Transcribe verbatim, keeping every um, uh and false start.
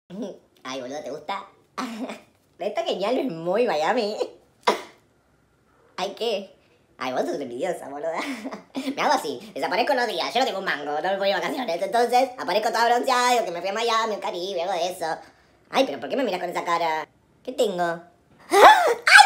Ay, boludo, ¿te gusta? Esta genial es muy Miami. Ay, ¿qué? Ay, vos sos una envidiosa, boluda. Me hago así, desaparezco unos días, yo no tengo un mango, no me voy de vacaciones, entonces aparezco toda bronceada, digo que me fui a Miami, al Caribe, algo de eso. Ay, pero ¿por qué me miras con esa cara? ¿Qué tengo? ¡Ah!